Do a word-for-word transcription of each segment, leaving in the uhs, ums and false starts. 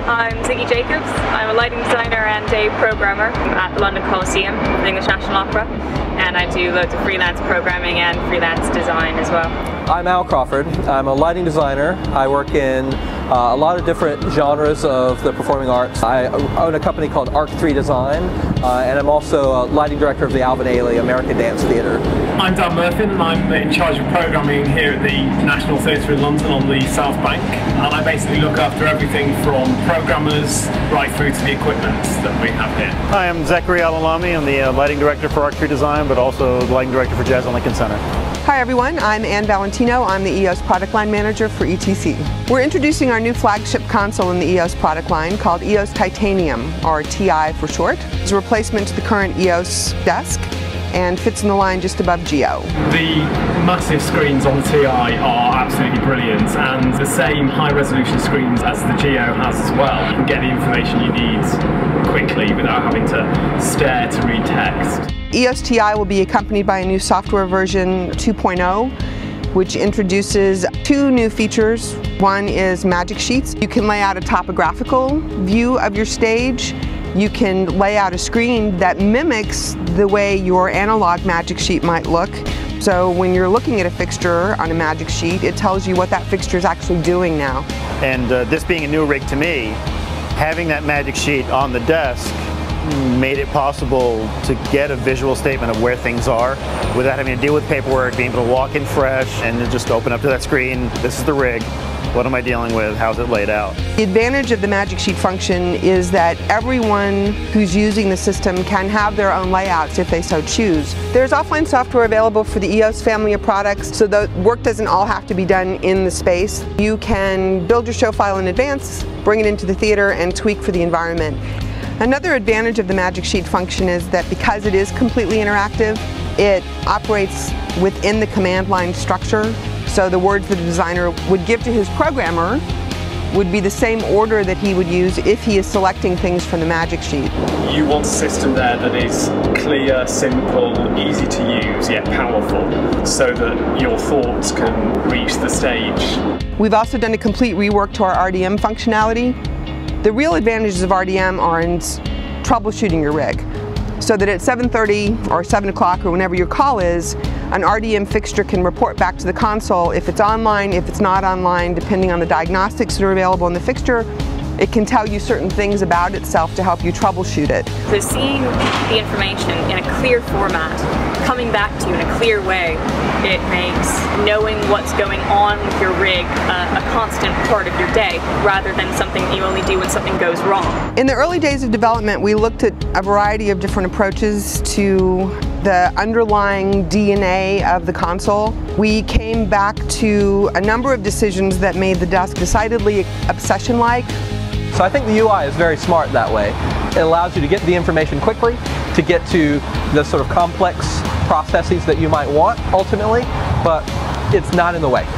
I'm Ziggy Jacobs. I'm a lighting designer and a programmer at the London Coliseum, the English National Opera, and I do loads of freelance programming and freelance design as well. I'm Al Crawford. I'm a lighting designer. I work in uh, a lot of different genres of the performing arts. I own a company called Arc three Design, uh, and I'm also a lighting director of the Al-Alami American Dance Theatre. I'm Dan Murfin, and I'm in charge of programming here at the National Theatre in London on the South Bank, and I basically look after everything from programmers right through to the equipment that we have here. Hi, I'm Zakaria Al-Alami. I'm the uh, lighting director for Arc three Design, but also the lighting director for Jazz on Lincoln Center. Hi everyone, I'm Ann Valentino. I'm the Eos product line manager for E T C. We're introducing our new flagship console in the Eos product line called Eos Titanium, or T I for short. It's a replacement to the current Eos desk and fits in the line just above Geo. The massive screens on the T I are absolutely brilliant, and the same high resolution screens as the Geo has as well. You can get the information you need quickly without having to stare to read text. Eos T I will be accompanied by a new software version two point oh, which introduces two new features. One is magic sheets. You can lay out a topographical view of your stage. You can lay out a screen that mimics the way your analog magic sheet might look. So when you're looking at a fixture on a magic sheet, it tells you what that fixture is actually doing now. And uh, this being a new rig to me, having that magic sheet on the desk made it possible to get a visual statement of where things are without having to deal with paperwork, being able to walk in fresh and just open up to that screen. This is the rig. What am I dealing with? How's it laid out? The advantage of the magic sheet function is that everyone who's using the system can have their own layouts if they so choose. There's offline software available for the Eos family of products, so the work doesn't all have to be done in the space. You can build your show file in advance, bring it into the theater, and tweak for the environment. Another advantage of the magic sheet function is that because it is completely interactive, it operates within the command line structure. So the words that a designer would give to his programmer would be the same order that he would use if he is selecting things from the magic sheet. You want a system there that is clear, simple, easy to use, yet powerful, so that your thoughts can reach the stage. We've also done a complete rework to our R D M functionality. The real advantages of R D M are in troubleshooting your rig, so that at seven thirty or seven o'clock or whenever your call is, an R D M fixture can report back to the console if it's online, if it's not online, depending on the diagnostics that are available in the fixture. It can tell you certain things about itself to help you troubleshoot it. So seeing the information in a clear format, coming back to you in a clear way, it makes knowing what's going on with your rig uh, a constant part of your day, rather than something you only do when something goes wrong. In the early days of development, we looked at a variety of different approaches to the underlying D N A of the console. We came back to a number of decisions that made the desk decidedly obsession-like. So I think the U I is very smart that way. It allows you to get the information quickly, to get to the sort of complex processes that you might want ultimately, but it's not in the way.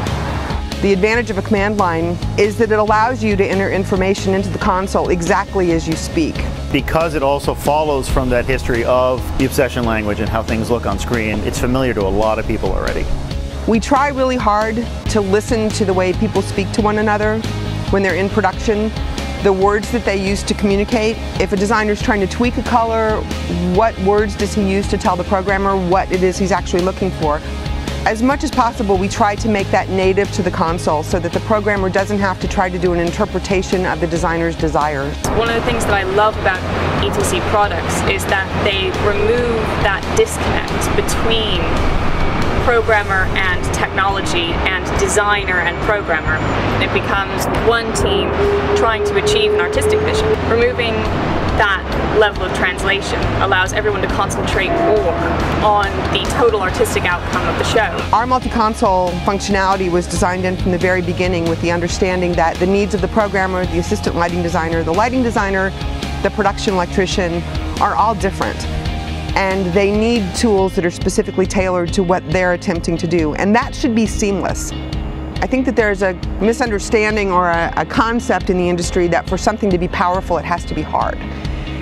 The advantage of a command line is that it allows you to enter information into the console exactly as you speak. Because it also follows from that history of the obsession language and how things look on screen, it's familiar to a lot of people already. We try really hard to listen to the way people speak to one another when they're in production, the words that they use to communicate. If a designer's trying to tweak a color, what words does he use to tell the programmer what it is he's actually looking for? As much as possible, we try to make that native to the console so that the programmer doesn't have to try to do an interpretation of the designer's desires. One of the things that I love about E T C products is that they remove that disconnect between programmer and technology and designer and programmer. It becomes one team trying to achieve an artistic vision. Removing that level of translation allows everyone to concentrate more on the total artistic outcome of the show. Our multi-console functionality was designed in from the very beginning with the understanding that the needs of the programmer, the assistant lighting designer, the lighting designer, the production electrician are all different. And they need tools that are specifically tailored to what they're attempting to do. And that should be seamless. I think that there's a misunderstanding or a, a concept in the industry that for something to be powerful, it has to be hard.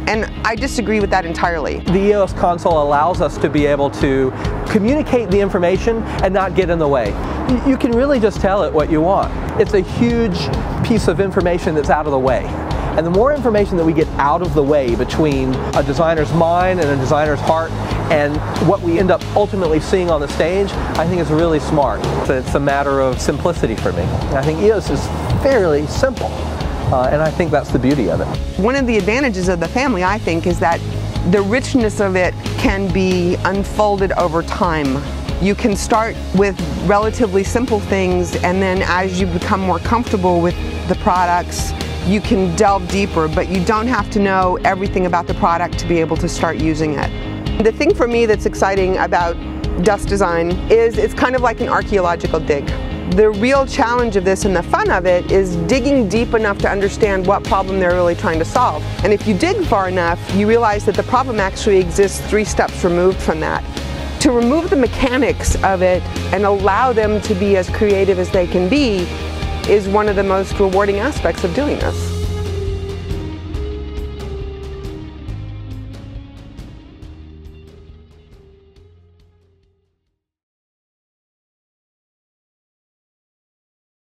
And I disagree with that entirely. The Eos console allows us to be able to communicate the information and not get in the way. You can really just tell it what you want. It's a huge piece of information that's out of the way. And the more information that we get out of the way between a designer's mind and a designer's heart and what we end up ultimately seeing on the stage, I think is really smart. It's a matter of simplicity for me. I think Eos is fairly simple. Uh, and I think that's the beauty of it. One of the advantages of the family, I think, is that the richness of it can be unfolded over time. You can start with relatively simple things, and then as you become more comfortable with the products, you can delve deeper, but you don't have to know everything about the product to be able to start using it. The thing for me that's exciting about dust design is it's kind of like an archaeological dig. The real challenge of this and the fun of it is digging deep enough to understand what problem they're really trying to solve. And if you dig far enough, you realize that the problem actually exists three steps removed from that. To remove the mechanics of it and allow them to be as creative as they can be is one of the most rewarding aspects of doing this.